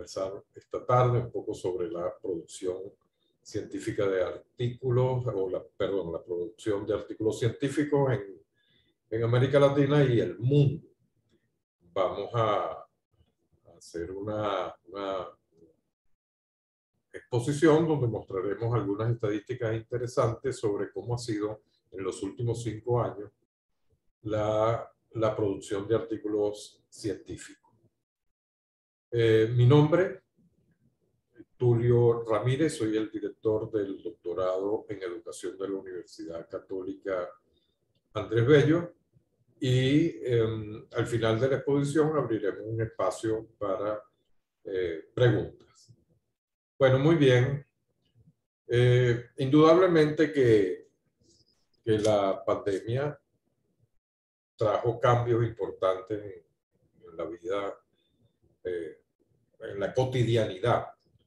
conversar esta tarde un poco sobre la producción científica de artículos, perdón, la producción de artículos científicos en América Latina y el mundo. Vamos a hacer una exposición donde mostraremos algunas estadísticas interesantes sobre cómo ha sido en los últimos 5 años la producción de artículos científicos. Mi nombre, Tulio Ramírez, soy el director del doctorado en educación de la Universidad Católica Andrés Bello, y al final de la exposición abriremos un espacio para preguntas. Bueno, muy bien. Indudablemente que la pandemia trajo cambios importantes en la vida, en la cotidianidad.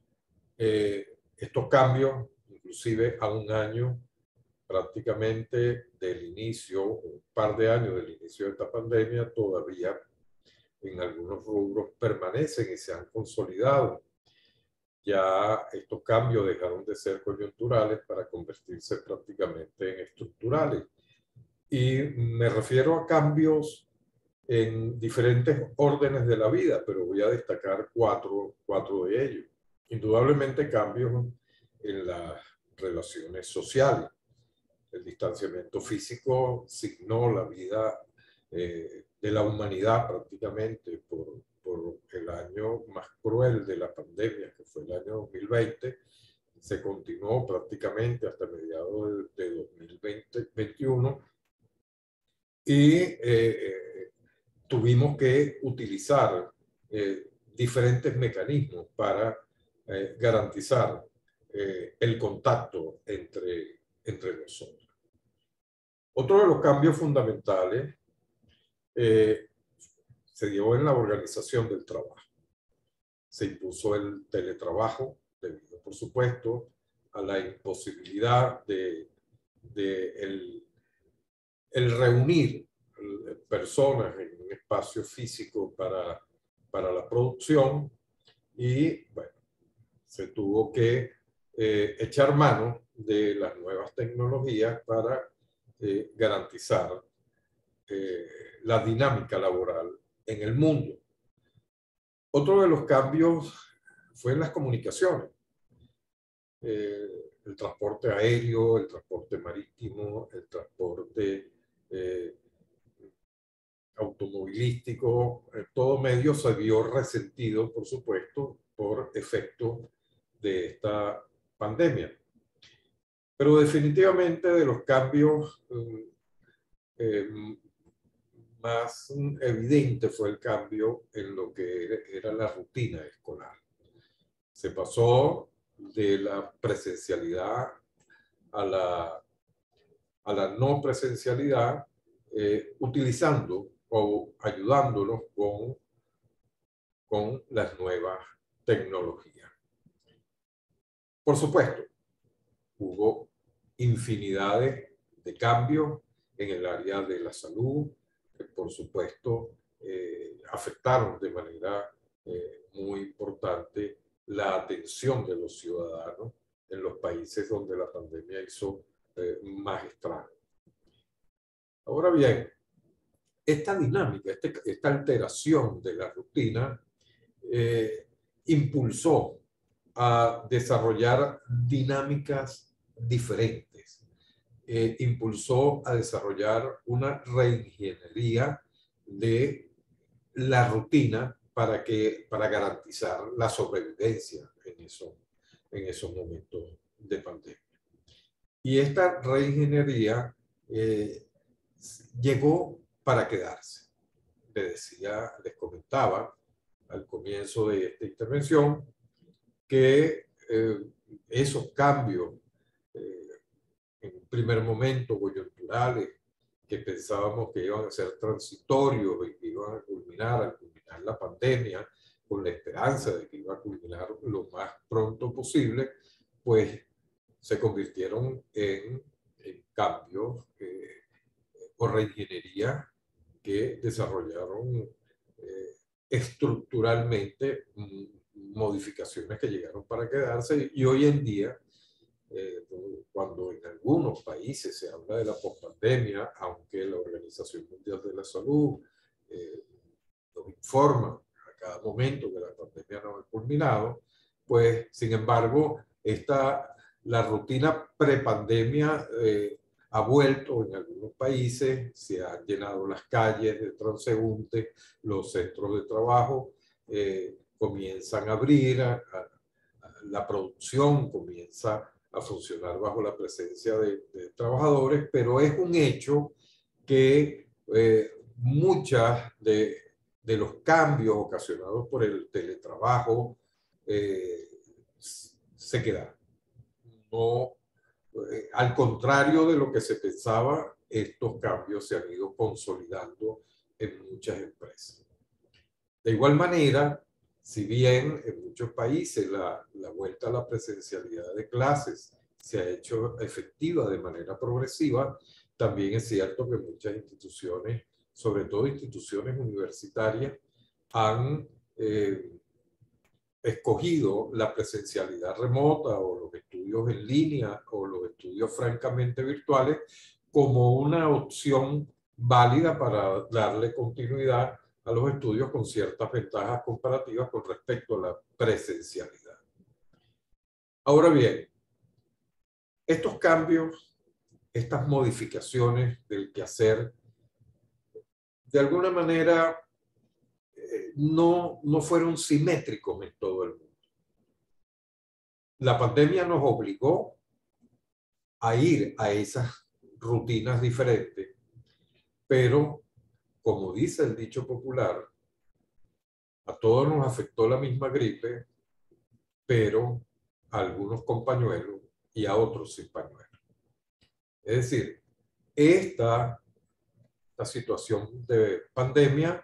Estos cambios, inclusive a un año prácticamente del inicio, un par de años del inicio de esta pandemia, todavía en algunos rubros permanecen y se han consolidado. Ya estos cambios dejaron de ser coyunturales para convertirse prácticamente en estructurales. Y me refiero a cambios en diferentes órdenes de la vida, pero voy a destacar cuatro de ellos. Indudablemente cambios en las relaciones sociales. El distanciamiento físico signó la vida de la humanidad prácticamente por el año más cruel de la pandemia, que fue el año 2020. Se continuó prácticamente hasta mediados de 2021 y tuvimos que utilizar diferentes mecanismos para garantizar el contacto entre nosotros. Otro de los cambios fundamentales se dio en la organización del trabajo. Se impuso el teletrabajo debido, por supuesto, a la imposibilidad de el reunir personas en un espacio físico para la producción, y bueno, se tuvo que echar mano de las nuevas tecnologías para garantizar la dinámica laboral en el mundo. Otro de los cambios fue en las comunicaciones. El transporte aéreo, el transporte marítimo, el transporte automovilístico, todo medio se vio resentido, por supuesto, por efecto de esta pandemia. Pero definitivamente de los cambios más evidente fue el cambio en lo que era la rutina escolar. Se pasó de la presencialidad a la no presencialidad, utilizando o ayudándonos con las nuevas tecnologías. Por supuesto, hubo infinidad de cambios en el área de la salud, que por supuesto afectaron de manera muy importante la atención de los ciudadanos en los países donde la pandemia hizo más estragos. Ahora bien, esta dinámica, esta alteración de la rutina impulsó a desarrollar dinámicas diferentes, impulsó a desarrollar una reingeniería de la rutina para garantizar la sobrevivencia en esos momentos de pandemia. Y esta reingeniería llegó para quedarse. Les comentaba al comienzo de esta intervención que esos cambios en un primer momento coyunturales, que pensábamos que iban a ser transitorios y que iban a culminar al culminar la pandemia, con la esperanza de que iba a culminar lo más pronto posible, pues se convirtieron en cambios o reingeniería que desarrollaron estructuralmente modificaciones que llegaron para quedarse y hoy en día, cuando en algunos países se habla de la pospandemia, aunque la Organización Mundial de la Salud nos informa a cada momento que la pandemia no ha culminado, pues sin embargo, la rutina prepandemia ha vuelto en algunos países, se han llenado las calles de transeúntes, los centros de trabajo comienzan a abrir, la producción comienza a funcionar bajo la presencia de trabajadores, pero es un hecho que muchas de los cambios ocasionados por el teletrabajo se quedaron. No, al contrario de lo que se pensaba, estos cambios se han ido consolidando en muchas empresas. De igual manera, si bien en muchos países la vuelta a la presencialidad de clases se ha hecho efectiva de manera progresiva, también es cierto que muchas instituciones, sobre todo instituciones universitarias, han escogido la presencialidad remota o los estudios en línea o los estudios francamente virtuales como una opción válida para darle continuidad a los estudios con ciertas ventajas comparativas con respecto a la presencialidad. Ahora bien, estos cambios, estas modificaciones del quehacer, de alguna manera no fueron simétricos en todo el mundo. La pandemia nos obligó a ir a esas rutinas diferentes, pero como dice el dicho popular, a todos nos afectó la misma gripe, pero a algunos con pañuelo y a otros sin pañuelo. Es decir, esta situación de pandemia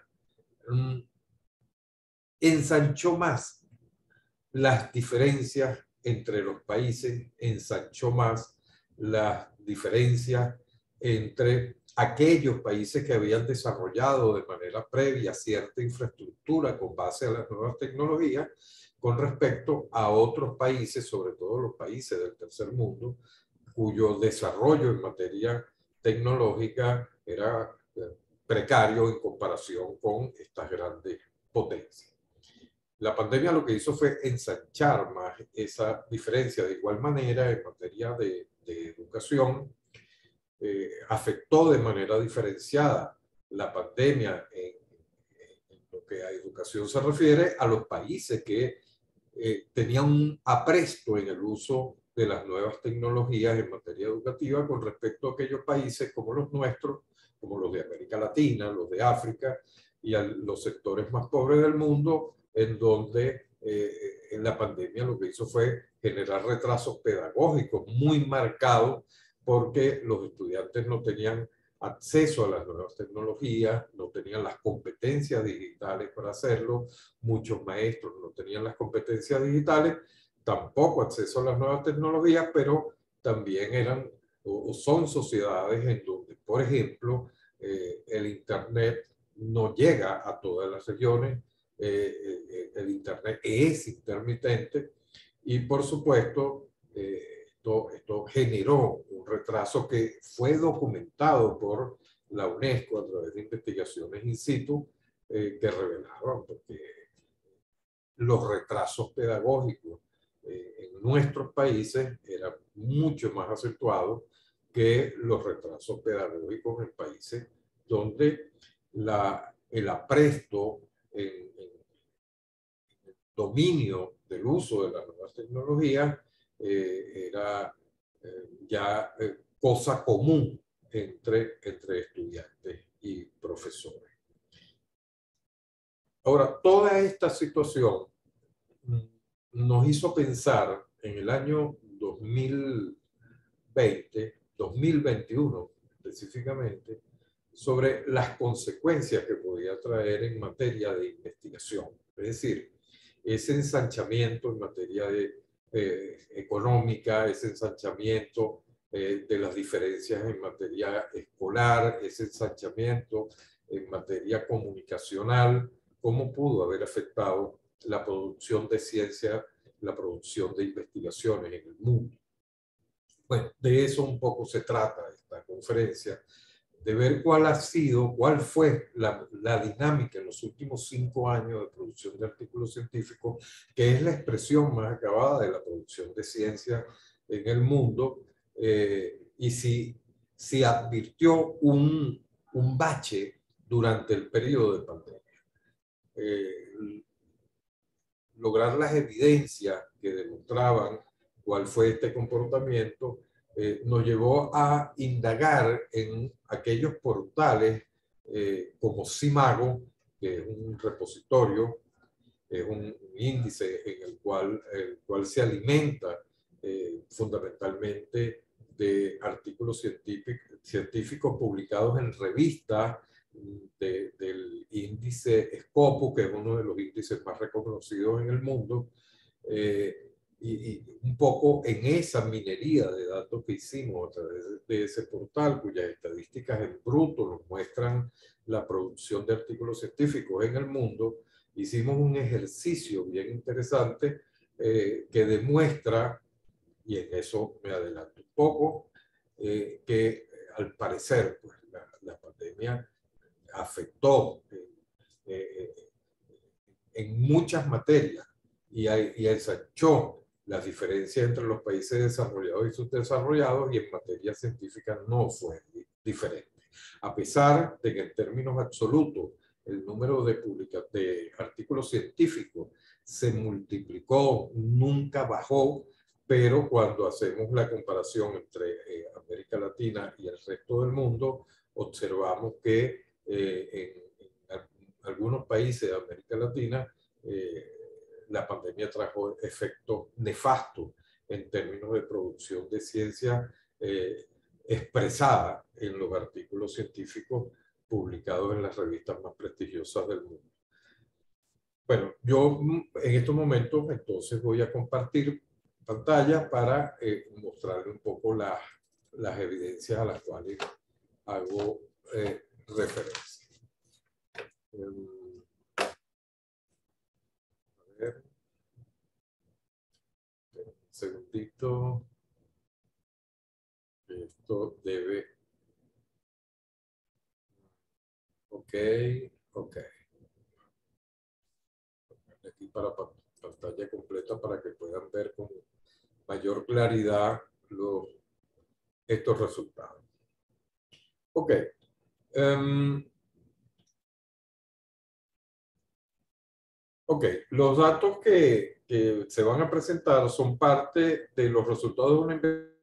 ensanchó más las diferencias entre los países, ensanchó más las diferencias entre aquellos países que habían desarrollado de manera previa cierta infraestructura con base a las nuevas tecnologías con respecto a otros países, sobre todo los países del tercer mundo, cuyo desarrollo en materia tecnológica era precario en comparación con estas grandes potencias. La pandemia lo que hizo fue ensanchar más esa diferencia. De igual manera, en materia de educación, afectó de manera diferenciada la pandemia en lo que a educación se refiere a los países que tenían un apresto en el uso de las nuevas tecnologías en materia educativa con respecto a aquellos países como los nuestros, como los de América Latina, los de África y a los sectores más pobres del mundo, en donde en la pandemia lo que hizo fue generar retrasos pedagógicos muy marcados porque los estudiantes no tenían acceso a las nuevas tecnologías, no tenían las competencias digitales para hacerlo, muchos maestros no tenían las competencias digitales, tampoco acceso a las nuevas tecnologías, pero también eran o son sociedades en donde, por ejemplo, el Internet no llega a todas las regiones, el Internet es intermitente y, por supuesto, esto generó un retraso que fue documentado por la UNESCO a través de investigaciones in situ que revelaron que los retrasos pedagógicos en nuestros países eran mucho más acentuados que los retrasos pedagógicos en países donde el apresto en el dominio del uso de las nuevas tecnologías era ya cosa común entre estudiantes y profesores. Ahora, toda esta situación nos hizo pensar en el año 2020, 2021 específicamente, sobre las consecuencias que podía traer en materia de investigación. Es decir, ese ensanchamiento en materia de económica, ese ensanchamiento de las diferencias en materia escolar, ese ensanchamiento en materia comunicacional, cómo pudo haber afectado la producción de ciencia, la producción de investigaciones en el mundo. Bueno, de eso un poco se trata esta conferencia, de ver cuál fue la dinámica en los últimos 5 años de producción de artículos científicos, que es la expresión más acabada de la producción de ciencia en el mundo, y si advirtió un bache durante el periodo de pandemia. Lograr las evidencias que demostraban cuál fue este comportamiento nos llevó a indagar en aquellos portales como Simago, que es un repositorio, es un índice en el cual se alimenta fundamentalmente de artículos científicos publicados en revistas del índice Scopus, que es uno de los índices más reconocidos en el mundo, y un poco en esa minería de datos que hicimos a través de ese portal, cuyas estadísticas en bruto nos muestran la producción de artículos científicos en el mundo, hicimos un ejercicio bien interesante que demuestra, y en eso me adelanto un poco, que al parecer pues, la pandemia afectó en muchas materias y ensanchó las diferencias entre los países desarrollados y subdesarrollados, y en materia científica no fue diferente. A pesar de que en términos absolutos el número de artículos científicos se multiplicó, nunca bajó, pero cuando hacemos la comparación entre América Latina y el resto del mundo, observamos que en algunos países de América Latina la pandemia trajo efectos nefastos en términos de producción de ciencia expresada en los artículos científicos publicados en las revistas más prestigiosas del mundo. Bueno, yo en estos momentos entonces voy a compartir pantalla para mostrarle un poco las evidencias a las cuales hago referencia. A ver. Un segundito. Esto debe... Ok. Aquí para pantalla completa para que puedan ver con mayor claridad estos resultados. Ok. Ok, los datos que se van a presentar son parte de los resultados de una investigación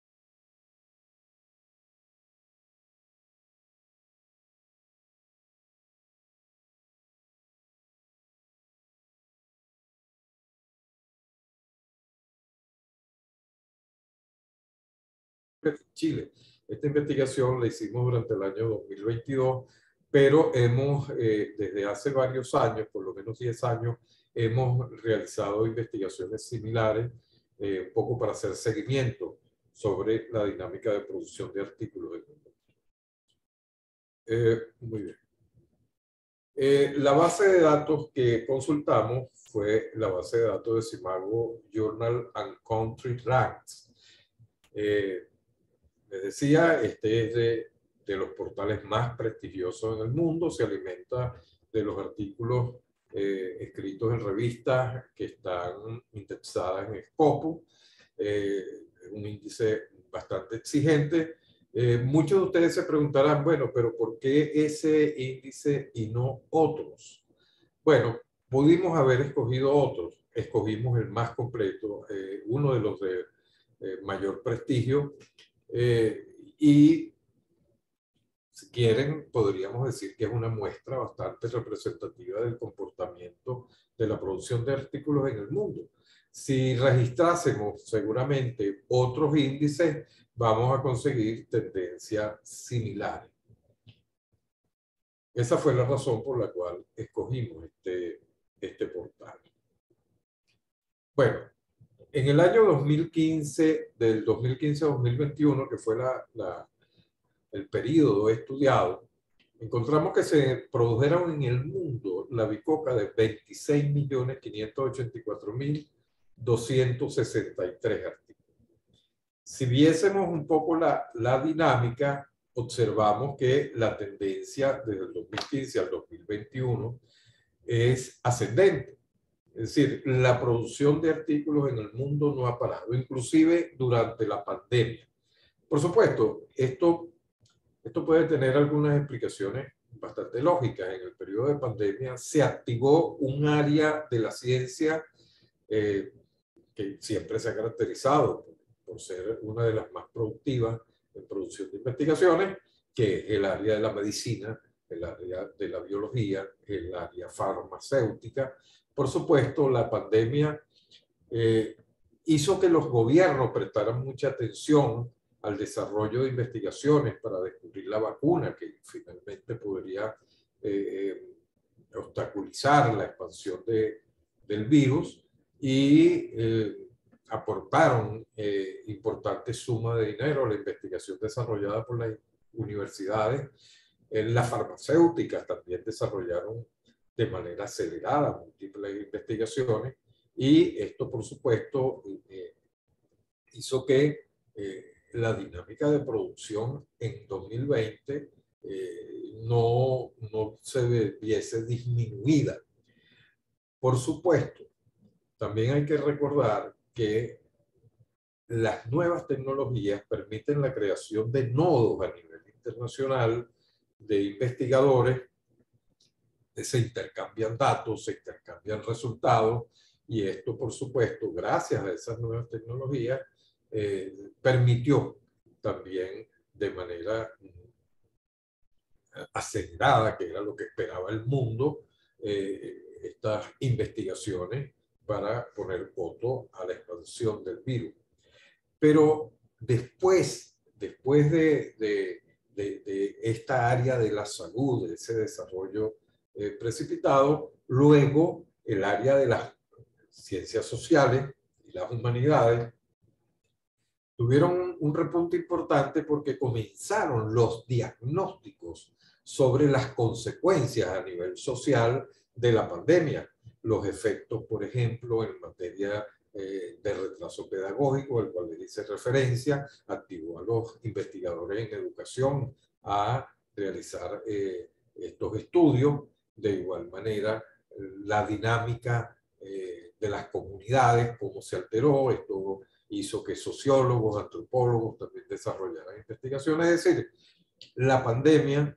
en Chile. Esta investigación la hicimos durante el año 2022, pero hemos, desde hace varios años, por lo menos 10 años, hemos realizado investigaciones similares, un poco para hacer seguimiento sobre la dinámica de producción de artículos del mundo. Muy bien. La base de datos que consultamos fue la base de datos de Simago Journal and Country Ranks. Les decía, este es de los portales más prestigiosos en el mundo, se alimenta de los artículos escritos en revistas que están indexadas en Scopus, un índice bastante exigente. Muchos de ustedes se preguntarán, bueno, pero ¿por qué ese índice y no otros? Bueno, pudimos haber escogido otros, escogimos el más completo, uno de los de mayor prestigio, y si quieren, podríamos decir que es una muestra bastante representativa del comportamiento de la producción de artículos en el mundo. Si registrásemos seguramente otros índices, vamos a conseguir tendencias similares. Esa fue la razón por la cual escogimos este portal. Bueno, en el año 2015, del 2015 a 2021, que fue el periodo estudiado, encontramos que se produjeron en el mundo la bicoca de 26.584.263 artículos. Si viésemos un poco la dinámica, observamos que la tendencia desde el 2015 al 2021 es ascendente. Es decir, la producción de artículos en el mundo no ha parado, inclusive durante la pandemia. Por supuesto, esto puede tener algunas explicaciones bastante lógicas. En el periodo de pandemia se activó un área de la ciencia que siempre se ha caracterizado por ser una de las más productivas en producción de investigaciones, que es el área de la medicina, el área de la biología, el área farmacéutica. Por supuesto, la pandemia hizo que los gobiernos prestaran mucha atención al desarrollo de investigaciones para descubrir la vacuna que finalmente podría obstaculizar la expansión del virus, y aportaron importantes sumas de dinero a la investigación desarrollada por las universidades. Las farmacéuticas también desarrollaron de manera acelerada múltiples investigaciones, y esto, por supuesto, hizo que la dinámica de producción en 2020 no se viese disminuida. Por supuesto, también hay que recordar que las nuevas tecnologías permiten la creación de nodos a nivel internacional de investigadores, se intercambian datos, se intercambian resultados, y esto, por supuesto, gracias a esas nuevas tecnologías, permitió también de manera acelerada, que era lo que esperaba el mundo, estas investigaciones para poner coto a la expansión del virus. Pero después de esta área de la salud, de ese desarrollo precipitado, luego el área de las ciencias sociales y las humanidades tuvieron un repunte importante, porque comenzaron los diagnósticos sobre las consecuencias a nivel social de la pandemia. Los efectos, por ejemplo, en materia de retraso pedagógico, al cual le hice referencia, activó a los investigadores en educación a realizar estos estudios. De igual manera, la dinámica de las comunidades, cómo se alteró, esto hizo que sociólogos, antropólogos también desarrollaran investigaciones. Es decir, la pandemia,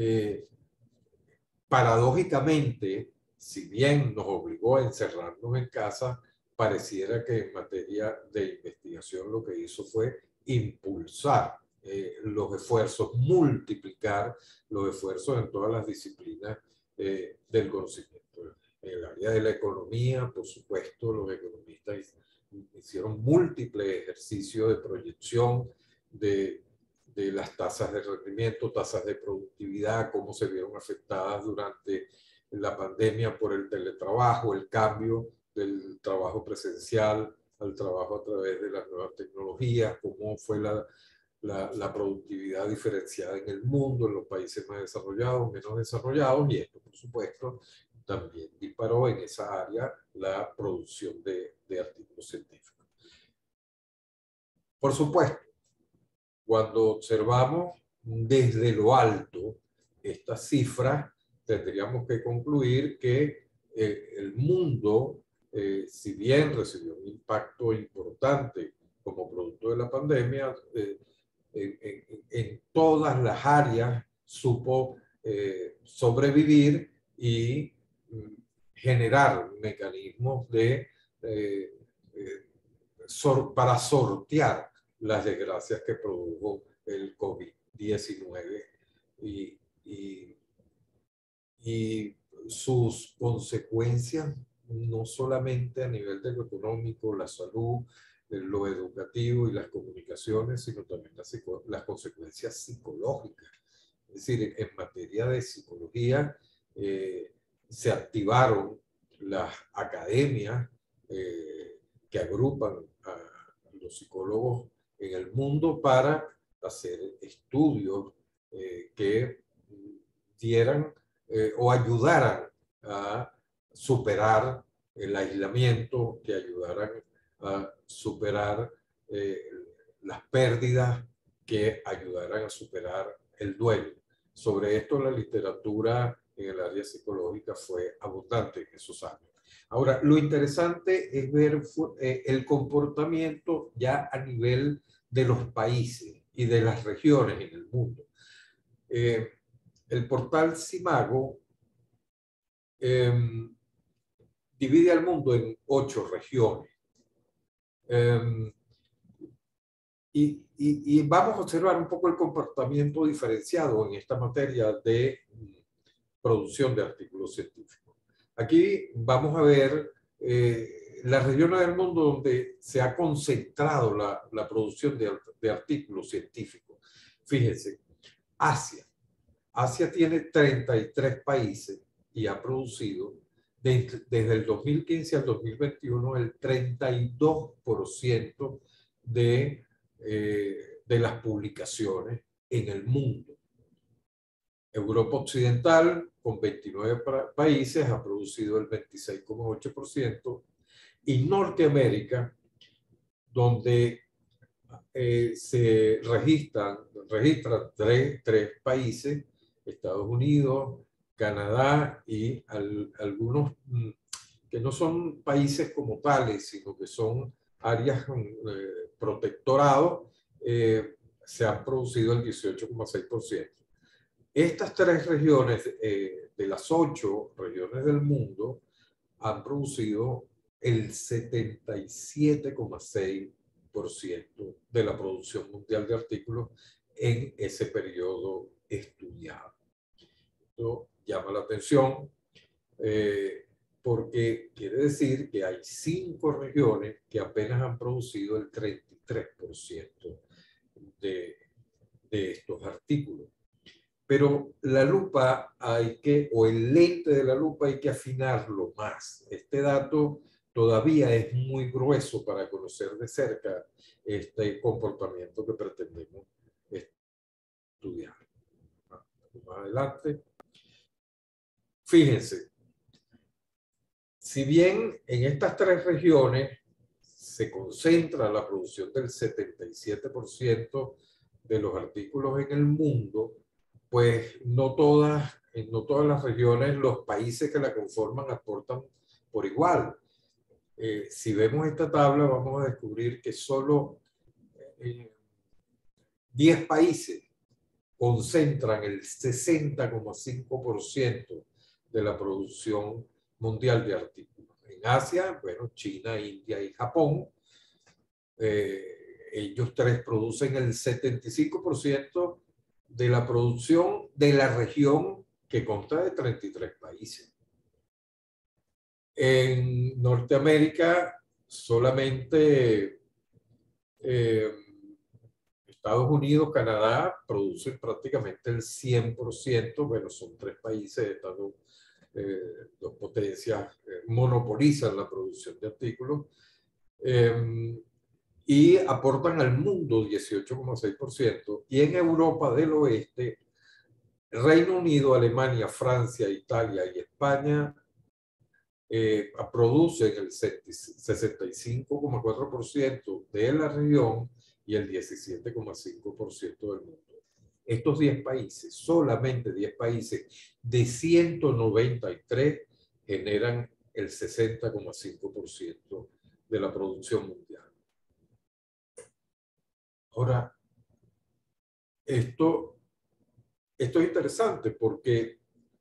paradójicamente, si bien nos obligó a encerrarnos en casa, pareciera que en materia de investigación lo que hizo fue impulsar los esfuerzos, multiplicar los esfuerzos en todas las disciplinas del conocimiento. En el área de la economía, por supuesto, los economistas hicieron múltiples ejercicios de proyección de las tasas de rendimiento, tasas de productividad, cómo se vieron afectadas durante la pandemia por el teletrabajo, el cambio del trabajo presencial al trabajo a través de las nuevas tecnologías, cómo fue la productividad diferenciada en el mundo, en los países más desarrollados, menos desarrollados, y esto, por supuesto, también disparó en esa área la producción de artículos científicos. Por supuesto, cuando observamos desde lo alto estas cifras, tendríamos que concluir que el mundo, si bien recibió un impacto importante como producto de la pandemia, en todas las áreas supo sobrevivir y generar mecanismos para sortear las desgracias que produjo el COVID-19 y sus consecuencias, no solamente a nivel de lo económico, la salud, lo educativo y las comunicaciones, sino también las consecuencias psicológicas. Es decir, en materia de psicología, se activaron las academias que agrupan a los psicólogos en el mundo para hacer estudios que dieran o ayudaran a superar el aislamiento, que ayudaran a superar las pérdidas, que ayudaran a superar el duelo. Sobre esto la literatura en el área psicológica fue abundante en esos años. Ahora, lo interesante es ver el comportamiento ya a nivel de los países y de las regiones en el mundo. El portal Simago divide al mundo en 8 regiones. Y vamos a observar un poco el comportamiento diferenciado en esta materia de producción de artículos científicos. Aquí vamos a ver las regiones del mundo donde se ha concentrado la producción de artículos científicos. Fíjense, Asia. Asia tiene 33 países y ha producido desde el 2015 al 2021 el 32% de las publicaciones en el mundo. Europa Occidental, con 29 países, ha producido el 26,8%, y Norteamérica, donde se registran tres países: Estados Unidos, Canadá y algunos que no son países como tales, sino que son áreas protectorados, se han producido el 18,6%. Estas 3 regiones, de las 8 regiones del mundo, han producido el 77,6% de la producción mundial de artículos en ese periodo estudiado. Esto llama la atención porque quiere decir que hay 5 regiones que apenas han producido el 33% de estos artículos. Pero la lupa o el lente de la lupa hay que afinarlo más. Este dato todavía es muy grueso para conocer de cerca este comportamiento que pretendemos estudiar. Más adelante. Fíjense, si bien en estas 3 regiones se concentra la producción del 77% de los artículos en el mundo, pues no todas las regiones, los países que la conforman aportan por igual. Si vemos esta tabla, vamos a descubrir que solo 10 países concentran el 60,5% de la producción mundial de artículos. En Asia, bueno, China, India y Japón, ellos 3 producen el 75% de la producción de la región, que consta de 33 países. En Norteamérica, solamente Estados Unidos, Canadá producen prácticamente el 100%. Bueno, son 3 países, estas 2 potencias monopolizan la producción de artículos. Y aportan al mundo 18,6%, y en Europa del Oeste, Reino Unido, Alemania, Francia, Italia y España producen el 65,4% de la región y el 17,5% del mundo. Estos 10 países, solamente 10 países de 193, generan el 60,5% de la producción mundial. Ahora, esto es interesante porque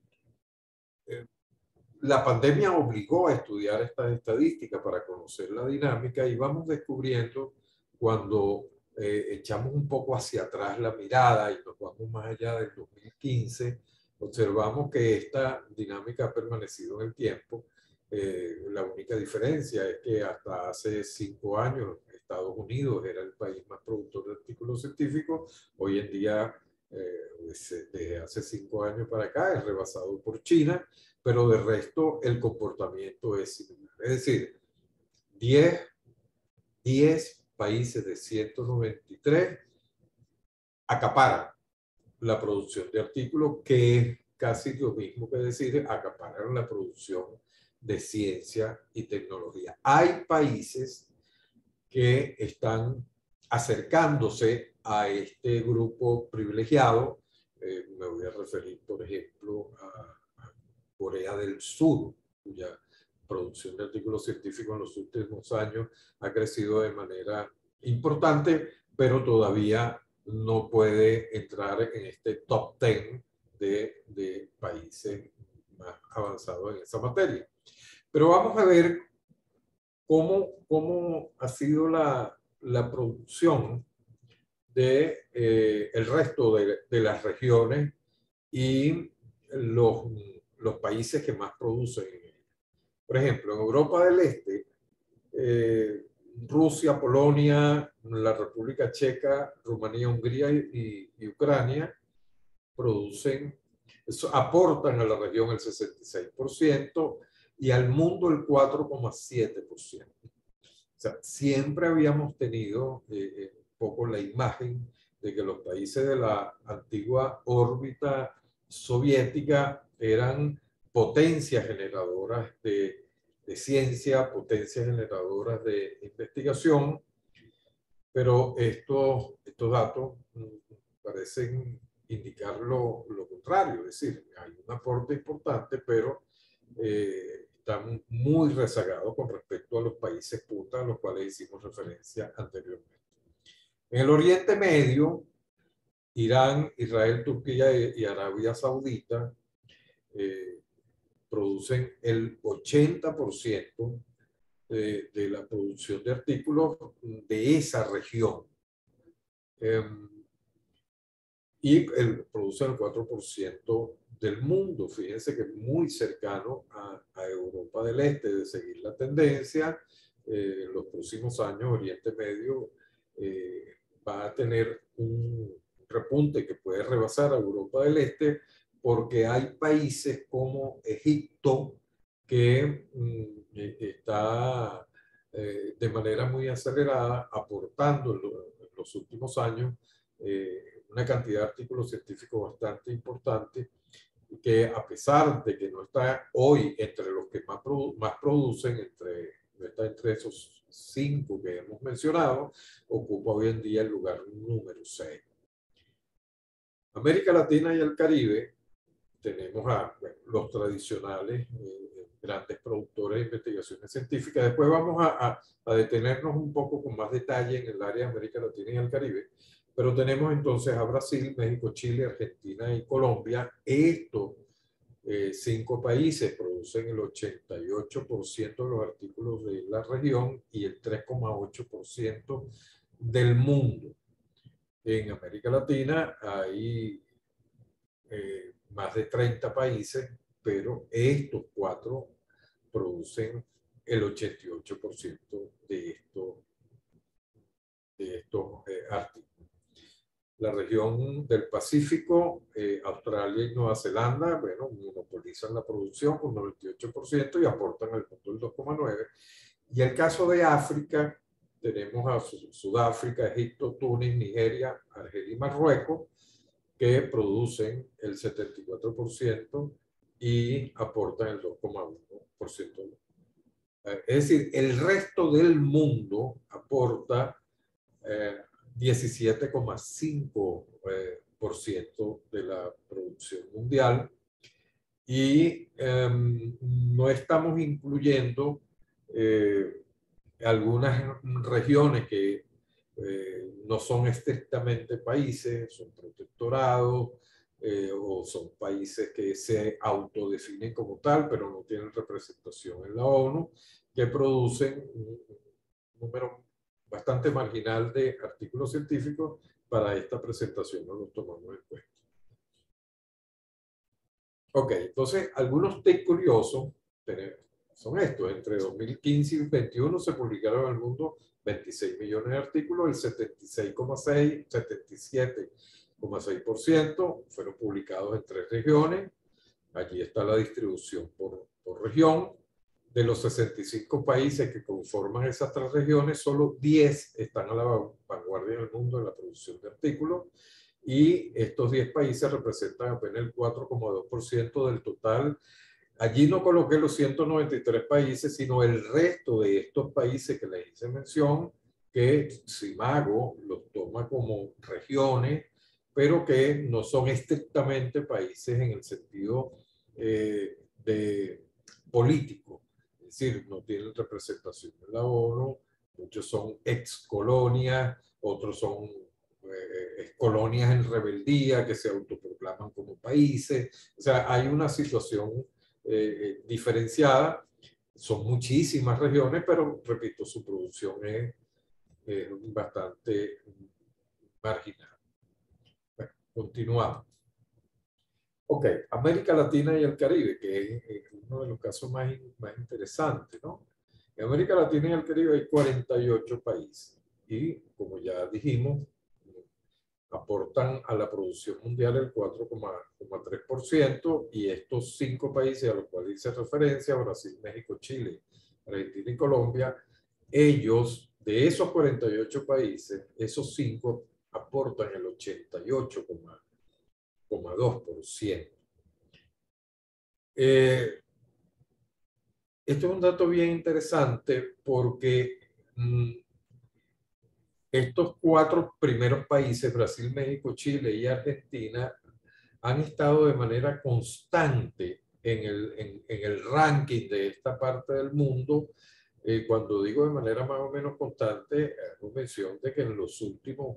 la pandemia obligó a estudiar estas estadísticas para conocer la dinámica, y vamos descubriendo, cuando echamos un poco hacia atrás la mirada y nos vamos más allá del 2015, observamos que esta dinámica ha permanecido en el tiempo. La única diferencia es que hasta hace 5 años Estados Unidos era el país más productor de artículos científicos. Hoy en día, desde hace 5 años para acá, es rebasado por China, pero de resto el comportamiento es similar. Es decir, 10 países de 193 acaparan la producción de artículos, que casi lo mismo que decir acaparar la producción de ciencia y tecnología. Hay países que están acercándose a este grupo privilegiado. Me voy a referir, por ejemplo, a Corea del Sur, cuya producción de artículos científicos en los últimos años ha crecido de manera importante, pero todavía no puede entrar en este top 10 de países más avanzados en esa materia. Pero vamos a ver cómo ha sido la producción de el resto de las regiones y los países que más producen. Por ejemplo, en Europa del Este, Rusia, Polonia, la República Checa, Rumanía, Hungría y Ucrania producen, aportan a la región el 66% y al mundo el 4,7%. O sea, siempre habíamos tenido un poco la imagen de que los países de la antigua órbita soviética eran potencias generadoras de ciencia, potencias generadoras de investigación, pero estos datos parecen indicar lo contrario, es decir, hay un aporte importante, pero están muy rezagados con respecto a los países putas a los cuales hicimos referencia anteriormente. En el Oriente Medio, Irán, Israel, Turquía y Arabia Saudita producen el 80% de la producción de artículos de esa región. Y producen el 4% del mundo. Fíjense que es muy cercano a Europa del Este. De seguir la tendencia, en los próximos años Oriente Medio va a tener un repunte que puede rebasar a Europa del Este, porque hay países como Egipto que está de manera muy acelerada aportando en los últimos años una cantidad de artículos científicos bastante importante, que a pesar de que no está hoy entre los que más producen, no está entre esos 5 que hemos mencionado, ocupa hoy en día el lugar número 6. América Latina y el Caribe, tenemos los tradicionales grandes productores de investigaciones científicas. Después vamos a detenernos un poco con más detalle en el área de América Latina y el Caribe. Pero tenemos entonces a Brasil, México, Chile, Argentina y Colombia. Estos 5 países producen el 88% de los artículos de la región y el 3,8% del mundo. En América Latina hay más de 30 países, pero estos 4 producen el 88% de estos artículos. La región del Pacífico, Australia y Nueva Zelanda, bueno, monopolizan la producción con 98% y aportan al mundo el 2,9%. Y el caso de África, tenemos a Sudáfrica, Egipto, Túnez, Nigeria, Argelia y Marruecos, que producen el 74% y aportan el 2,1%. Es decir, el resto del mundo aporta 17,5% de la producción mundial y no estamos incluyendo algunas regiones que no son estrictamente países, son protectorados o son países que se autodefinen como tal, pero no tienen representación en la ONU, que producen un número bastante marginal de artículos científicos. Para esta presentación no los tomamos en cuenta. Ok, entonces algunos tips curiosos son estos. Entre 2015 y 2021 se publicaron en el mundo 26 millones de artículos, el 77,6% fueron publicados en 3 regiones. Allí está la distribución por región. De los 65 países que conforman esas 3 regiones, solo 10 están a la vanguardia en el mundo en la producción de artículos. y estos 10 países representan apenas el 4,2% del total. Allí no coloqué los 193 países, sino el resto de estos países que les hice mención, que Simago los toma como regiones, pero que no son estrictamente países en el sentido de político. Es decir, no tienen representación en la ONU, muchos son ex colonias, otros son colonias en rebeldía que se autoproclaman como países. O sea, hay una situación diferenciada. Son muchísimas regiones, pero repito, su producción es bastante marginal. Bueno, continuamos. Ok, América Latina y el Caribe, que es uno de los casos más interesantes, ¿no? En América Latina y el Caribe hay 48 países y, como ya dijimos, aportan a la producción mundial el 4,3% y estos 5 países a los cuales hice referencia, Brasil, México, Chile, Argentina y Colombia, ellos, de esos 48 países, esos 5 aportan el 88,2%. Esto es un dato bien interesante porque estos 4 primeros países, Brasil, México, Chile y Argentina, han estado de manera constante en el ranking de esta parte del mundo. Cuando digo de manera más o menos constante, hago mención de que en los últimos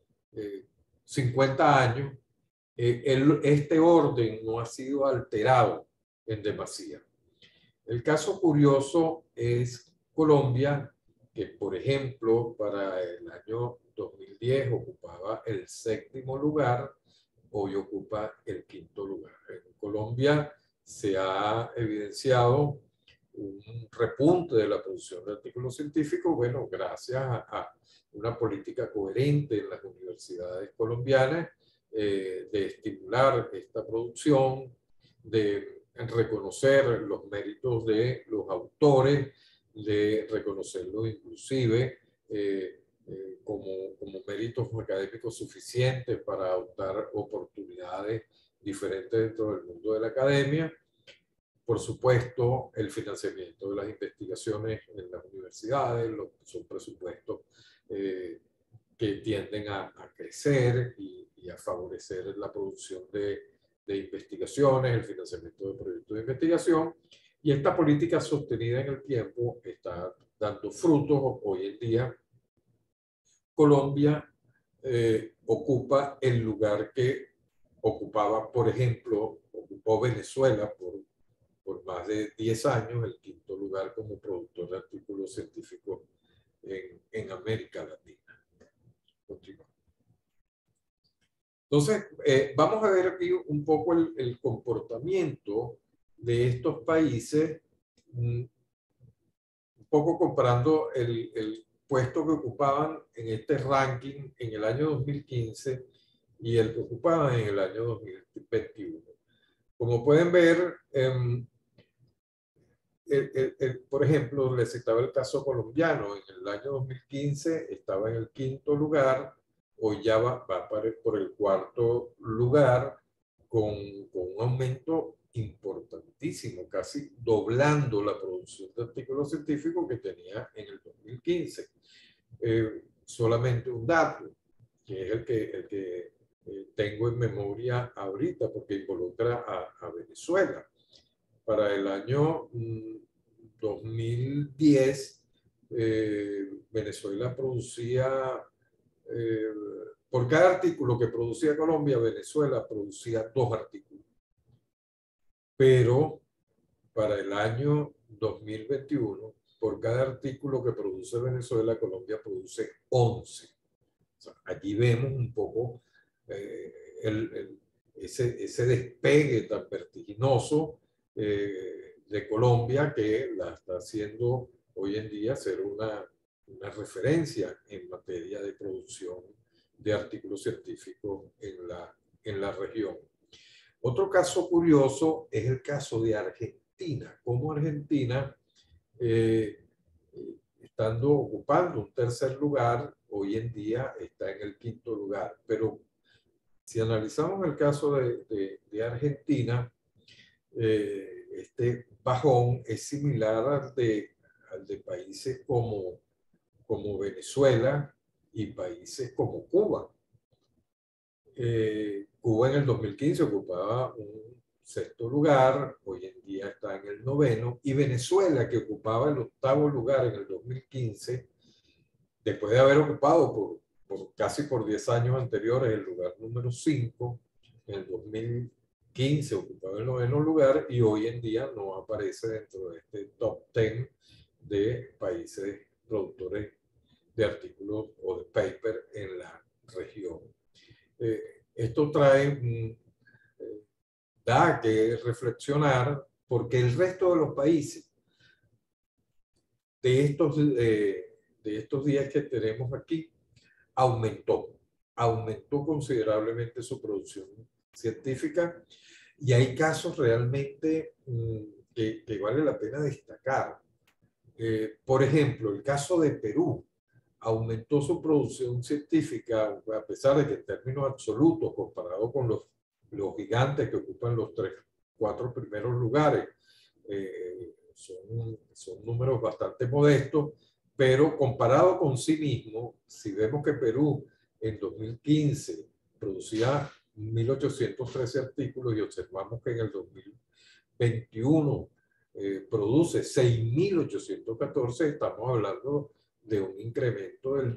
50 años, este orden no ha sido alterado en demasía. El caso curioso es Colombia, que por ejemplo para el año 2010 ocupaba el 7º lugar, hoy ocupa el 5º lugar. En Colombia se ha evidenciado un repunte de la producción de artículos científicos, bueno, gracias a una política coherente en las universidades colombianas de estimular esta producción, de reconocer los méritos de los autores, de reconocerlos inclusive como méritos académicos suficientes para adoptar oportunidades diferentes dentro del mundo de la academia. Por supuesto, el financiamiento de las investigaciones en las universidades, son presupuestos que tienden a crecer y a favorecer la producción de investigaciones, el financiamiento de proyectos de investigación. Y esta política sostenida en el tiempo está dando frutos. Hoy en día, Colombia ocupa el lugar que ocupaba, por ejemplo, ocupó Venezuela por más de 10 años, el 5º lugar como productor de artículos científicos en América Latina. Continuamos. Entonces, vamos a ver aquí un poco el comportamiento de estos países, un poco comparando el puesto que ocupaban en este ranking en el año 2015 y el que ocupaban en el año 2021. Como pueden ver, por ejemplo, les citaba el caso colombiano. En el año 2015 estaba en el 5º lugar, hoy ya va por el 4º lugar, con un aumento importantísimo, casi doblando la producción de artículos científicos que tenía en el 2015. Solamente un dato, que es el que tengo en memoria ahorita, porque involucra a Venezuela. Para el año 2010, Venezuela producía, por cada artículo que producía Colombia, Venezuela producía 2 artículos. Pero para el año 2021, por cada artículo que produce Venezuela, Colombia produce 11. O sea, allí vemos un poco ese despegue tan vertiginoso de Colombia, que la está haciendo hoy en día ser una referencia en materia de producción de artículos científicos en la región. Otro caso curioso es el caso de Argentina. Como Argentina, estando ocupando un 3er lugar, hoy en día está en el 5º lugar. Pero Si analizamos el caso de Argentina, este bajón es similar al de países como Venezuela y países como Cuba. Cuba en el 2015 ocupaba un sexto lugar, hoy en día está en el noveno, y Venezuela, que ocupaba el octavo lugar en el 2015, después de haber ocupado casi por 10 años anteriores el lugar número 5, en el 2015 ocupaba el noveno lugar y hoy en día no aparece dentro de este top 10 de países productores de artículos o de paper en la región. Esto da que reflexionar porque el resto de los países de estos días que tenemos aquí aumentó considerablemente su producción científica y hay casos realmente que vale la pena destacar. Por ejemplo, el caso de Perú aumentó su producción científica, a pesar de que en términos absolutos, comparado con los gigantes que ocupan los 4 primeros lugares, son números bastante modestos, pero comparado con sí mismo, si vemos que Perú en 2015 producía 1.813 artículos y observamos que en el 2021 produce 6.814, estamos hablando de un incremento del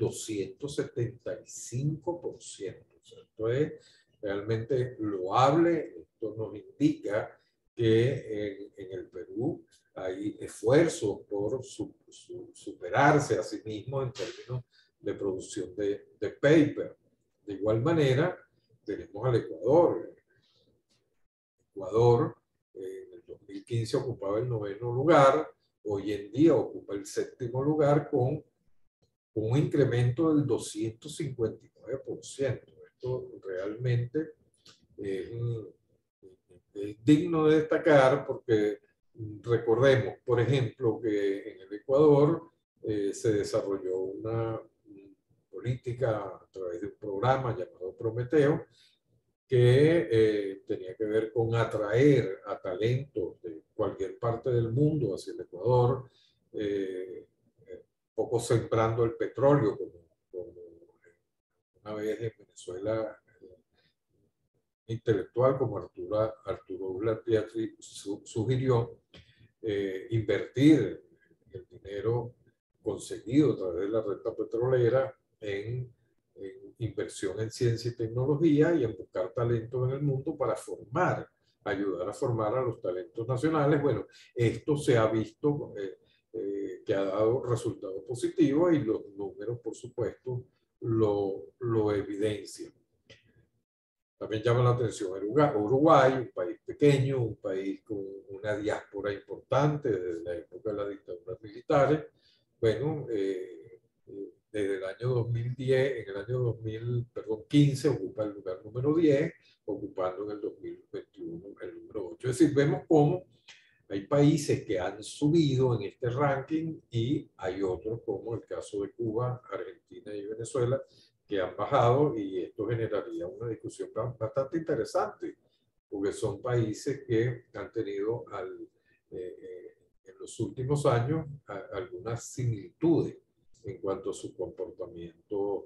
275%. O sea, esto es realmente loable. Esto nos indica que en el Perú hay esfuerzos por superarse a sí mismo en términos de producción de paper. De igual manera, tenemos al Ecuador. Ecuador en el 2015 ocupaba el noveno lugar, hoy en día ocupa el séptimo lugar con un incremento del 259%. Esto realmente es, es digno de destacar porque recordemos, por ejemplo, que en el Ecuador se desarrolló una política a través de un programa llamado Prometeo, que tenía que ver con atraer a talentos de cualquier parte del mundo hacia el Ecuador, poco sembrando el petróleo, como una vez en Venezuela, intelectual como Arturo Uslar Pietri sugirió, invertir el dinero conseguido a través de la renta petrolera en inversión en ciencia y tecnología y en buscar talentos en el mundo para ayudar a formar a los talentos nacionales. Bueno, esto se ha visto que ha dado resultados positivos y los números, por supuesto, lo evidencian. También llama la atención Uruguay, un país pequeño, un país con una diáspora importante desde la época de las dictaduras militares. Bueno, desde el año 2010, en el año 2015 ocupa el lugar número 10, ocupando en el 2021 el número 8. Es decir, vemos cómo hay países que han subido en este ranking y hay otros, como el caso de Cuba, Argentina y Venezuela, que han bajado, y esto generaría una discusión bastante interesante, porque son países que han tenido en los últimos años algunas similitudes en cuanto a su comportamiento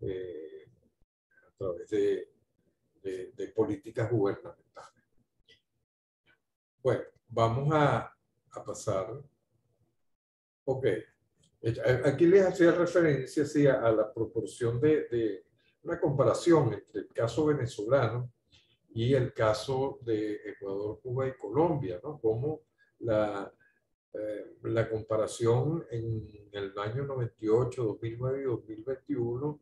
a través de políticas gubernamentales. Bueno, vamos a pasar. Ok. Aquí les hacía referencia sí, a la proporción de una comparación entre el caso venezolano y el caso de Ecuador, Cuba y Colombia, ¿no? Como la comparación en el año 98, 2009 y 2021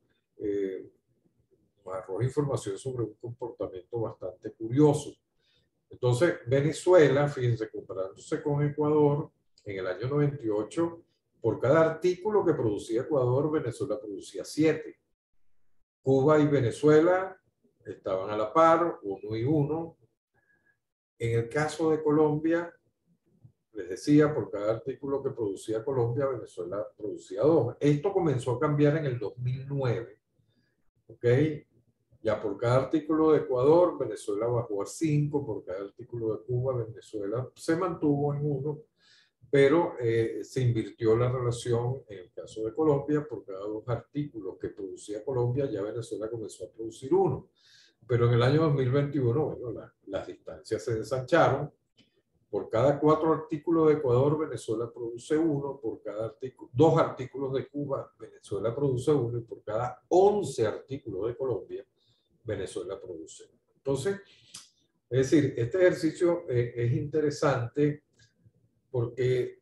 arroja información sobre un comportamiento bastante curioso. Entonces, Venezuela, fíjense, comparándose con Ecuador, en el año 98, por cada artículo que producía Ecuador, Venezuela producía 7. Cuba y Venezuela estaban a la par, 1 y 1. En el caso de Colombia, les decía, por cada artículo que producía Colombia, Venezuela producía 2. Esto comenzó a cambiar en el 2009, ¿ok? Ya por cada artículo de Ecuador, Venezuela bajó a 5, por cada artículo de Cuba, Venezuela se mantuvo en 1, pero se invirtió la relación en el caso de Colombia. Por cada 2 artículos que producía Colombia, ya Venezuela comenzó a producir 1. Pero en el año 2021, bueno, las distancias se ensancharon. Por cada 4 artículos de Ecuador, Venezuela produce 1. Por cada artículo, 2 artículos de Cuba, Venezuela produce 1. Y por cada 11 artículos de Colombia, Venezuela produce 1. Entonces, es decir, este ejercicio es interesante porque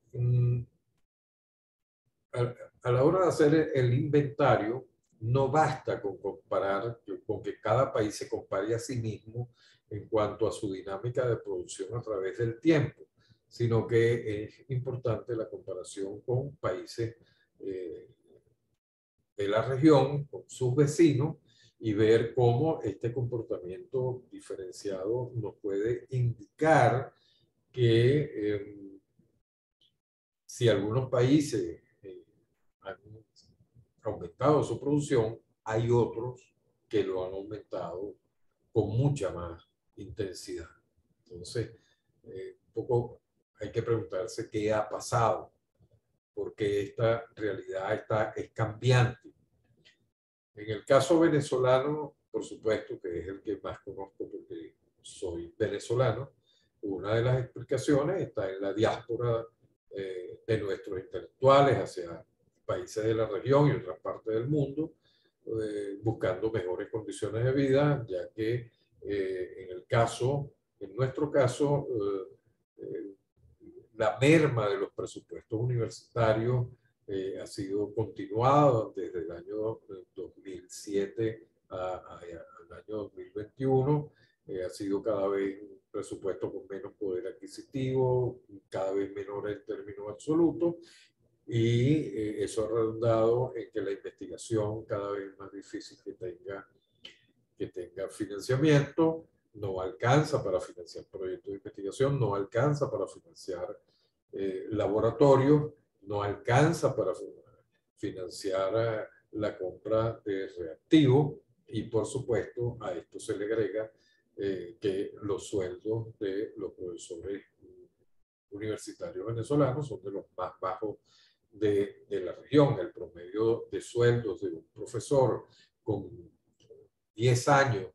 a la hora de hacer el inventario, no basta con comparar, con que cada país se compare a sí mismo en cuanto a su dinámica de producción a través del tiempo, sino que es importante la comparación con países de la región, con sus vecinos, y ver cómo este comportamiento diferenciado nos puede indicar que si algunos países han aumentado su producción, hay otros que lo han aumentado con mucha más intensidad. Entonces, un poco hay que preguntarse qué ha pasado, porque esta realidad es cambiante. En el caso venezolano, por supuesto que es el que más conozco porque soy venezolano, una de las explicaciones está en la diáspora de nuestros intelectuales hacia países de la región y otras partes del mundo, buscando mejores condiciones de vida, ya que en nuestro caso, la merma de los presupuestos universitarios ha sido continuada desde el año 2007 al año 2021. Ha sido cada vez un presupuesto con menos poder adquisitivo, cada vez menor en términos absolutos, y eso ha redundado en que la investigación cada vez es más difícil que tenga financiamiento, no alcanza para financiar proyectos de investigación, no alcanza para financiar laboratorios, no alcanza para financiar la compra de reactivos, y por supuesto a esto se le agrega que los sueldos de los profesores universitarios venezolanos son de los más bajos de la región. El promedio de sueldos de un profesor con 10 años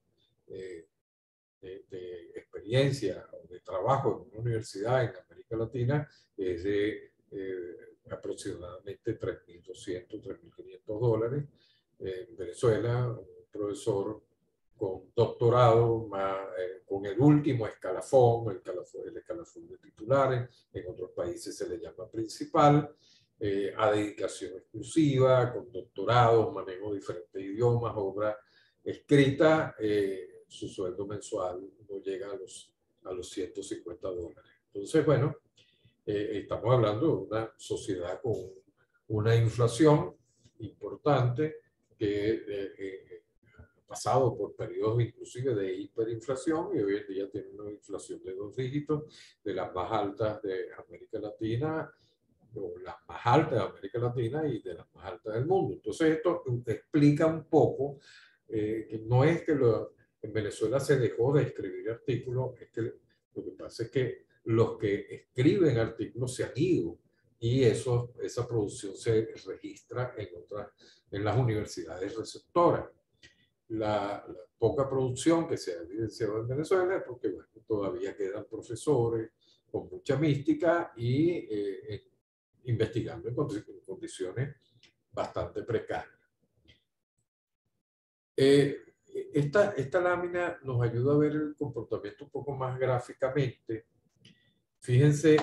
de experiencia o de trabajo en una universidad en América Latina es de aproximadamente $3.200, $3.500. En Venezuela, un profesor con doctorado, con el último escalafón, el escalafón de titulares, en otros países se le llama principal, a dedicación exclusiva, con doctorado, manejo de diferentes idiomas, obra escrita, su sueldo mensual no llega a los $150. Entonces, bueno, estamos hablando de una sociedad con una inflación importante que ha pasado por periodos inclusive de hiperinflación, y hoy en día tiene una inflación de 2 dígitos, de las más altas de América Latina, o las más altas de América Latina y de las más altas del mundo. Entonces esto explica un poco que no es que en Venezuela se dejó de escribir artículos, es que lo que pasa es que los que escriben artículos se han ido, y esa producción se registra en las universidades receptoras. La poca producción que se ha evidenciado en Venezuela es porque bueno, todavía quedan profesores con mucha mística y investigando en condiciones bastante precarias. Esta lámina nos ayuda a ver el comportamiento un poco más gráficamente. Fíjense,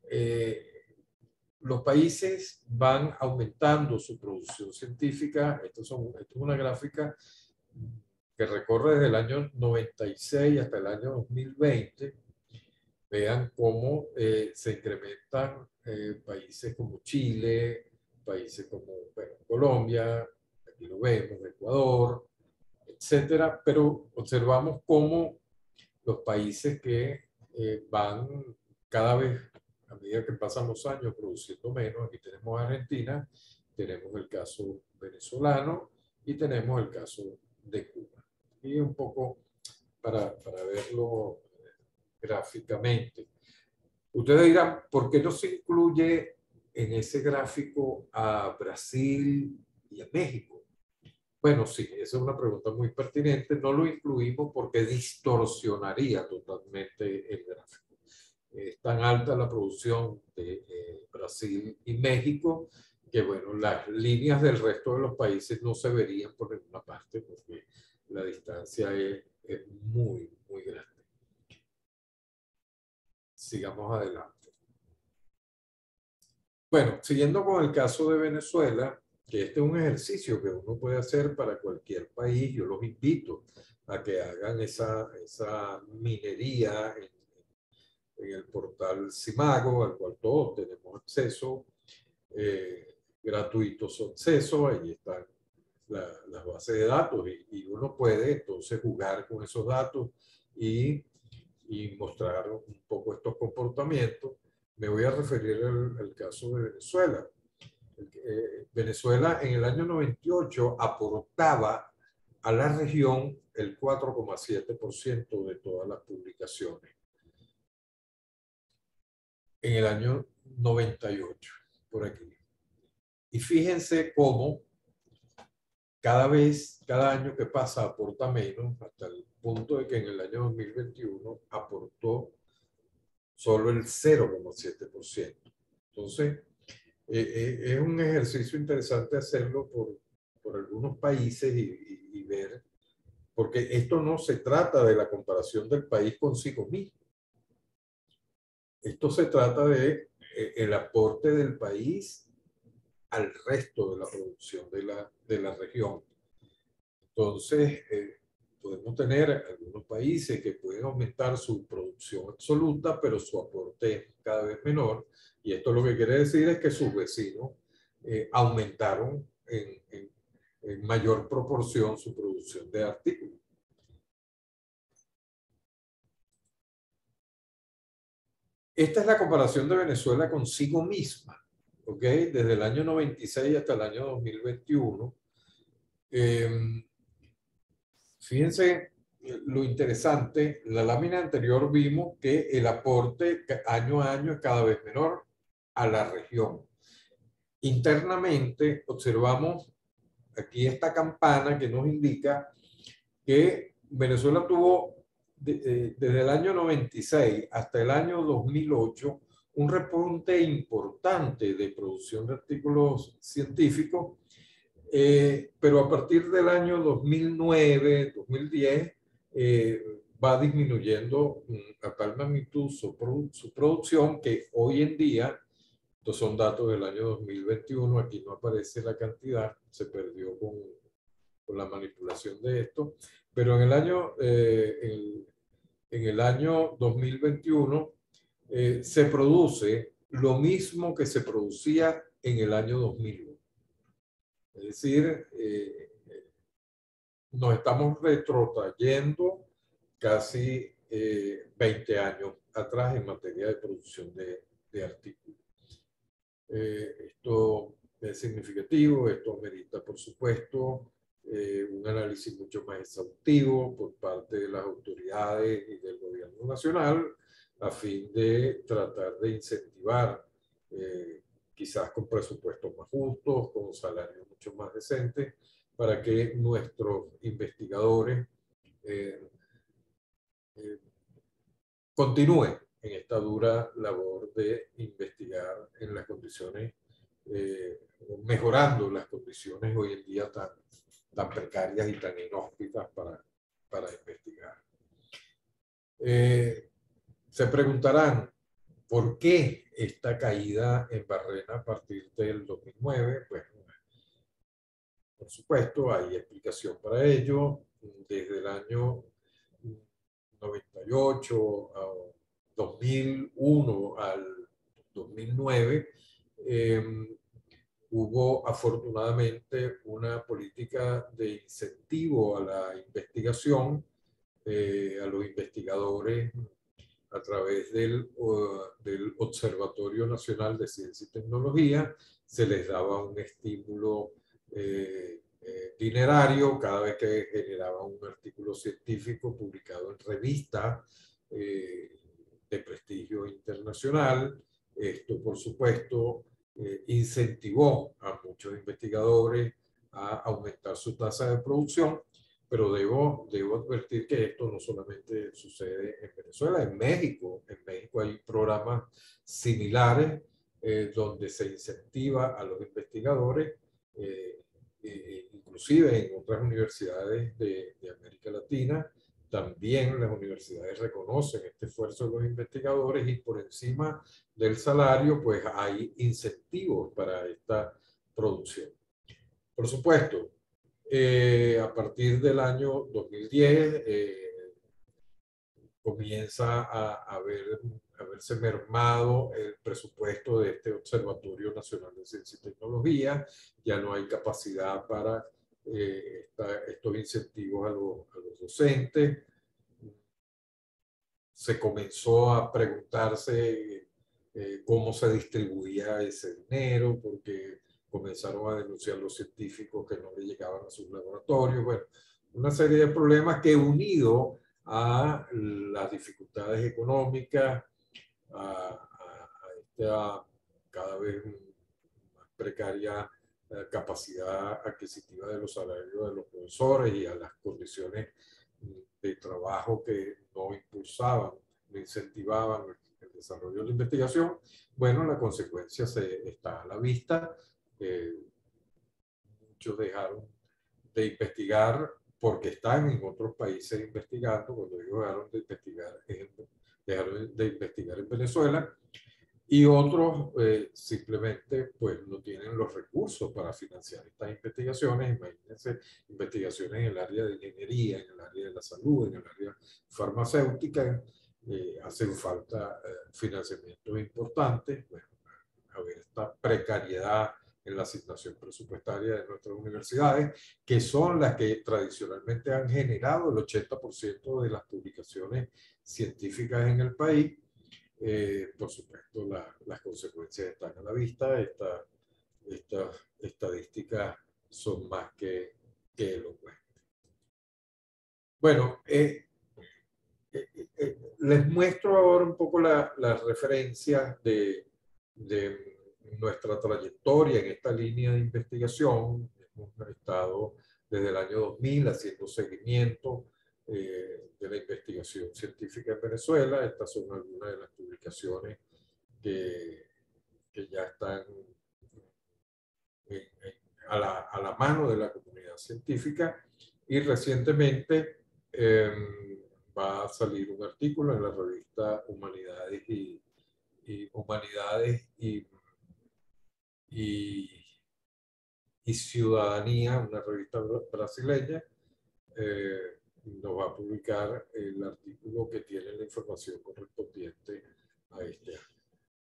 los países van aumentando su producción científica. Esto es una gráfica que recorre desde el año 96 hasta el año 2020. Vean cómo se incrementan países como Chile, países como bueno, Colombia, aquí lo vemos, Ecuador, etcétera, pero observamos cómo los países que van cada vez, a medida que pasan los años, produciendo menos. Aquí tenemos Argentina, tenemos el caso venezolano y tenemos el caso de Cuba. aquí un poco para verlo gráficamente. Ustedes dirán, ¿por qué no se incluye en ese gráfico a Brasil y a México? Bueno, sí, esa es una pregunta muy pertinente. No lo incluimos porque distorsionaría totalmente el gráfico. Es tan alta la producción de Brasil y México que, bueno, las líneas del resto de los países no se verían por ninguna parte porque la distancia es muy, muy grande. Sigamos adelante. Bueno, siguiendo con el caso de Venezuela, que este es un ejercicio que uno puede hacer para cualquier país, yo los invito a que hagan esa minería en el portal Simago, al cual todos tenemos acceso, gratuitos acceso, ahí están las bases de datos y uno puede entonces jugar con esos datos y mostrar un poco estos comportamientos. Me voy a referir al caso de Venezuela. Venezuela en el año 98 aportaba a la región el 4,7% de todas las publicaciones. En el año 98, por aquí. Y fíjense cómo cada año que pasa aporta menos, hasta el punto de que en el año 2021 aportó solo el 0,7%. Entonces, es un ejercicio interesante hacerlo por algunos países y ver, porque esto no se trata de la comparación del país consigo mismo. Esto se trata de el aporte del país al resto de la producción de la región. Entonces, podemos tener algunos países que pueden aumentar su producción absoluta, pero su aporte es cada vez menor. Y esto lo que quiere decir es que sus vecinos aumentaron en mayor proporción su producción de artículos. Esta es la comparación de Venezuela consigo misma, ¿ok? Desde el año 96 hasta el año 2021. Fíjense lo interesante, la lámina anterior vimos que el aporte año a año es cada vez menor a la región. Internamente observamos aquí esta campana que nos indica que Venezuela tuvo desde el año 96 hasta el año 2008 un repunte importante de producción de artículos científicos, pero a partir del año 2009, 2010, va disminuyendo a tal magnitud su producción que hoy en día, estos son datos del año 2021, aquí no aparece la cantidad, se perdió con la manipulación de esto, pero en el año 2021 se produce lo mismo que se producía en el año 2001. Es decir, nos estamos retrotrayendo casi 20 años atrás en materia de producción de artículos. Esto es significativo, esto merita, por supuesto, un análisis mucho más exhaustivo por parte de las autoridades y del gobierno nacional a fin de tratar de incentivar, quizás con presupuestos más justos, con salarios mucho más decentes, para que nuestros investigadores eh, eh, continúen en esta dura labor de investigar en las condiciones, mejorando las condiciones hoy en día tan precarias y tan inhóspitas para investigar. Se preguntarán, ¿por qué esta caída en Barrena a partir del 2009? Pues, por supuesto, hay explicación para ello. Desde el año 98 a 2001 al 2009, hubo afortunadamente una política de incentivo a la investigación, a los investigadores a través del Observatorio Nacional de Ciencia y Tecnología, se les daba un estímulo dinerario cada vez que generaba un artículo científico publicado en revista de prestigio internacional. Esto, por supuesto, incentivó a muchos investigadores a aumentar su tasa de producción, pero debo advertir que esto no solamente sucede en Venezuela, en México hay programas similares donde se incentiva a los investigadores, inclusive en otras universidades de América Latina. También las universidades reconocen este esfuerzo de los investigadores y por encima del salario, pues hay incentivos para esta producción. Por supuesto, a partir del año 2010 comienza a verse mermado el presupuesto de este Observatorio Nacional de Ciencia y Tecnología. Ya no hay capacidad para estos incentivos a los docentes. Se comenzó a preguntarse cómo se distribuía ese dinero, porque comenzaron a denunciar los científicos que no le llegaban a sus laboratorios. Bueno, una serie de problemas que, unido a las dificultades económicas, a esta cada vez más precaria capacidad adquisitiva de los salarios de los profesores y a las condiciones de trabajo que no impulsaban, no incentivaban el desarrollo de la investigación, bueno, la consecuencia está a la vista. Muchos dejaron de investigar porque están en otros países investigando. Cuando ellos dejaron de investigar en Venezuela, y otros simplemente pues no tienen los recursos para financiar estas investigaciones. Imagínense, investigaciones en el área de ingeniería, en el área de la salud, en el área farmacéutica, hacen falta financiamientos importantes. Bueno, a ver, esta precariedad en la asignación presupuestaria de nuestras universidades, que son las que tradicionalmente han generado el 80% de las publicaciones científicas en el país. Por supuesto, las consecuencias están a la vista. Estas estadísticas son más que elocuentes. Bueno, les muestro ahora un poco las referencias de nuestra trayectoria en esta línea de investigación. Hemos estado desde el año 2000 haciendo seguimiento de la investigación científica en Venezuela. Estas son algunas de las publicaciones que ya están a la mano de la comunidad científica, y recientemente va a salir un artículo en la revista Humanidades y Ciudadanía, una revista brasileña. Nos va a publicar el artículo que tiene la información correspondiente a este año.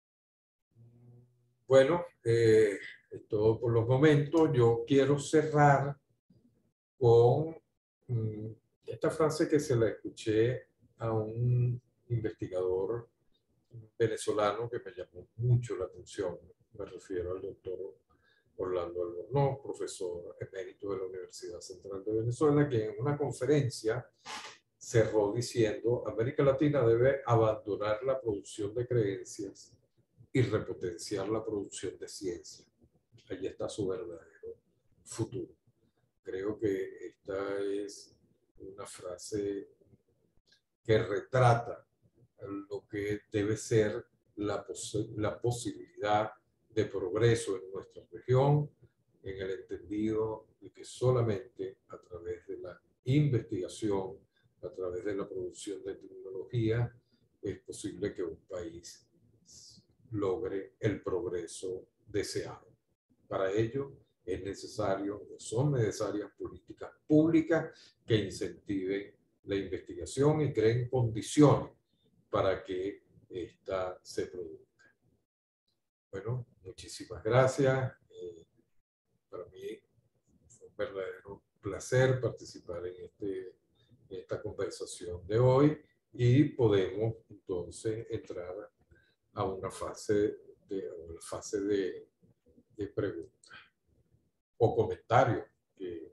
Bueno, es todo por los momentos. Yo quiero cerrar con esta frase que se la escuché a un investigador venezolano que me llamó mucho la atención. Me refiero al doctor Orlando Albornoz, profesor emérito de la Universidad Central de Venezuela, que en una conferencia cerró diciendo: América Latina debe abandonar la producción de creencias y repotenciar la producción de ciencia. Allí está su verdadero futuro. Creo que esta es una frase que retrata lo que debe ser la posibilidad de progreso en nuestra región, en el entendido de que solamente a través de la investigación, a través de la producción de tecnología, es posible que un país logre el progreso deseado. Para ello son necesarias políticas públicas que incentiven la investigación y creen condiciones para que ésta se produzca. Bueno, muchísimas gracias. Para mí fue un verdadero placer participar en esta conversación de hoy, y podemos entonces entrar a una fase de preguntas o comentarios que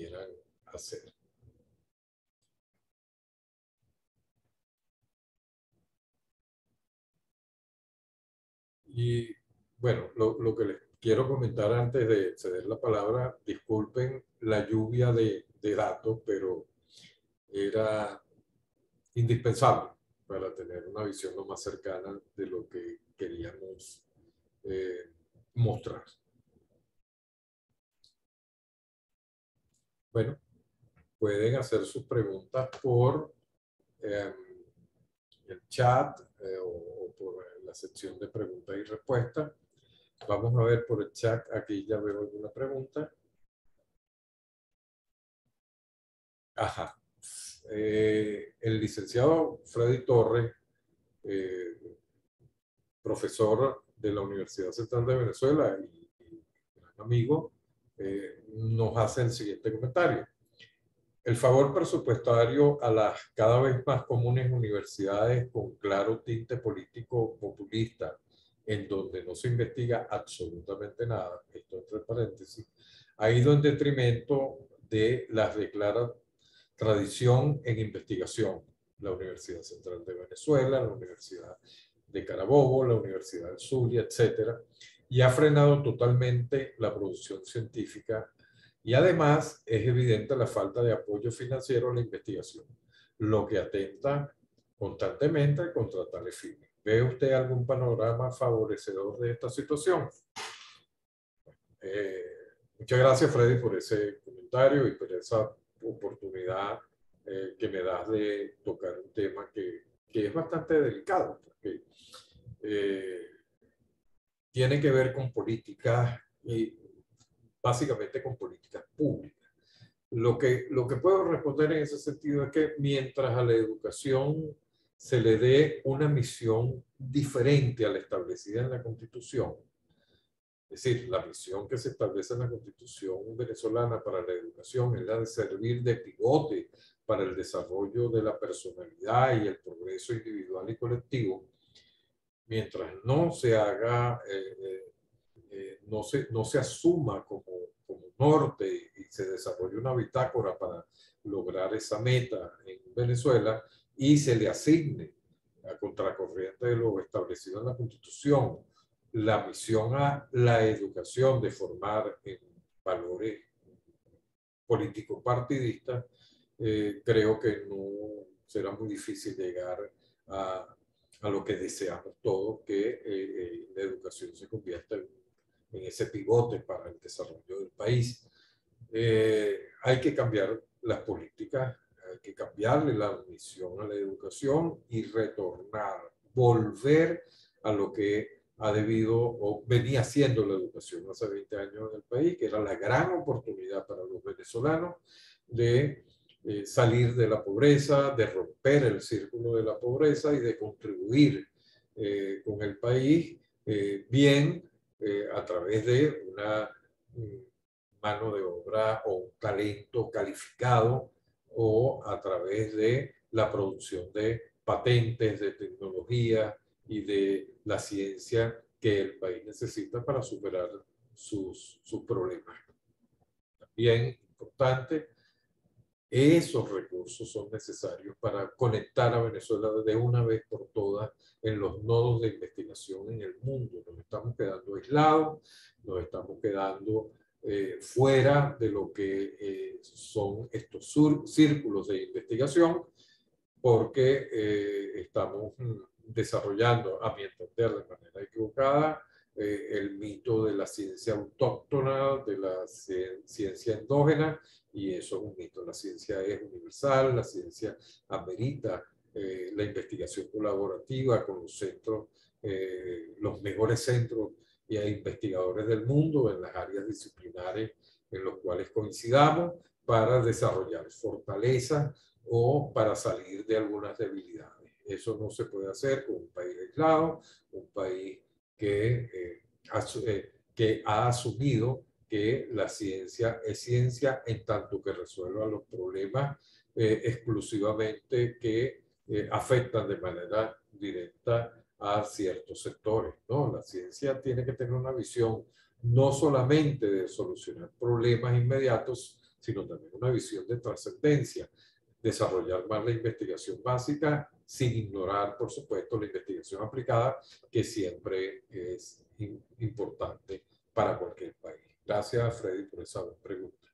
quieran hacer. Y bueno, lo que les quiero comentar antes de ceder la palabra, disculpen la lluvia de datos, pero era indispensable para tener una visión lo más cercana de lo que queríamos mostrar. Bueno, pueden hacer sus preguntas por el chat o por la sección de preguntas y respuestas. Vamos a ver por el chat, aquí ya veo alguna pregunta. Ajá. El licenciado Freddy Torres, profesor de la Universidad Central de Venezuela y gran amigo, nos hace el siguiente comentario. El favor presupuestario a las cada vez más comunes universidades con claro tinte político populista, en donde no se investiga absolutamente nada, esto entre paréntesis, ha ido en detrimento de las declaradas tradición en investigación. La Universidad Central de Venezuela, la Universidad de Carabobo, la Universidad del Zulia, etcétera, y ha frenado totalmente la producción científica y además es evidente la falta de apoyo financiero a la investigación, lo que atenta constantemente contra tales fines. ¿Ve usted algún panorama favorecedor de esta situación? Eh, Muchas gracias, Freddy, por ese comentario y por esa oportunidad que me das de tocar un tema que es bastante delicado, porque eh, tiene que ver con políticas y básicamente con políticas públicas. Lo que puedo responder en ese sentido es que mientras a la educación se le dé una misión diferente a la establecida en la Constitución, es decir, la misión que se establece en la Constitución venezolana para la educación es la de servir de pivote para el desarrollo de la personalidad y el progreso individual y colectivo, mientras no se haga, no se asuma como norte y se desarrolle una bitácora para lograr esa meta en Venezuela y se le asigne a contracorriente de lo establecido en la Constitución la misión a la educación de formar en valores político-partidistas, creo que no será muy difícil llegar a lo que deseamos todos, que la educación se convierta en ese pivote para el desarrollo del país. Hay que cambiar las políticas, hay que cambiarle la misión a la educación y retornar, volver a lo que ha debido o venía siendo la educación hace 20 años en el país, que era la gran oportunidad para los venezolanos de salir de la pobreza, de romper el círculo de la pobreza y de contribuir con el país bien a través de una mano de obra o un talento calificado o a través de la producción de patentes, de tecnología y de la ciencia que el país necesita para superar sus problemas. También importante, esos recursos son necesarios para conectar a Venezuela de una vez por todas en los nodos de investigación en el mundo. Nos estamos quedando aislados, nos estamos quedando fuera de lo que son estos círculos de investigación, porque estamos desarrollando, a mi entender, de manera equivocada, el mito de la ciencia autóctona, de la ciencia endógena, y eso es un mito. La ciencia es universal, la ciencia amerita la investigación colaborativa con los centros, los mejores centros y investigadores del mundo en las áreas disciplinares en los cuales coincidamos para desarrollar fortalezas o para salir de algunas debilidades. Eso no se puede hacer con un país aislado, un país que ha asumido que la ciencia es ciencia en tanto que resuelva los problemas exclusivamente que afectan de manera directa a ciertos sectores, ¿no? La ciencia tiene que tener una visión no solamente de solucionar problemas inmediatos, sino también una visión de trascendencia, desarrollar más la investigación básica sin ignorar, por supuesto, la investigación aplicada, que siempre es importante para cualquier país. Gracias, Freddy, por esa pregunta.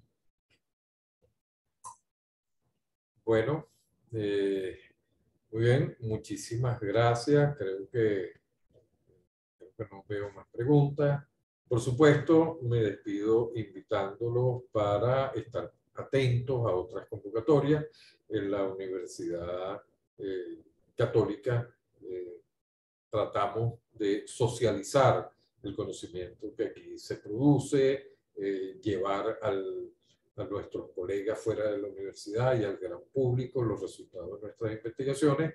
Bueno, muy bien, muchísimas gracias. Creo que no veo más preguntas. Por supuesto, me despido invitándolos para estar atentos a otras convocatorias en la Universidad Católica. Tratamos de socializar el conocimiento que aquí se produce, llevar a nuestros colegas fuera de la universidad y al gran público los resultados de nuestras investigaciones.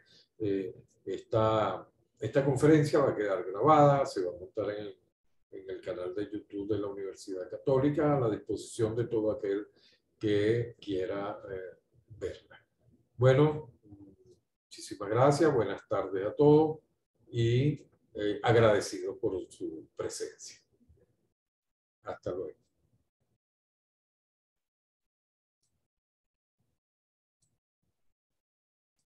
Esta conferencia va a quedar grabada, se va a montar en el canal de YouTube de la Universidad Católica, a la disposición de todo aquel que quiera verla. Bueno, muchísimas gracias, buenas tardes a todos y agradecido por su presencia. Hasta luego.